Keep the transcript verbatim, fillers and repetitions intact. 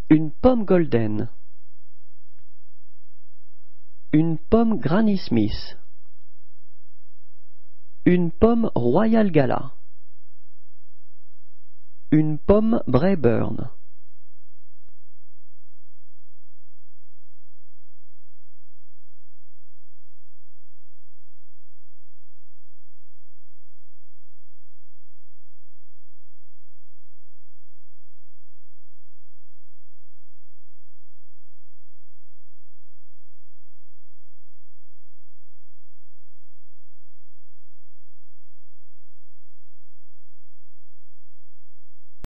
Une pomme Golden. Une pomme Granny Smith. Une pomme Royal Gala. Une pomme Braeburn.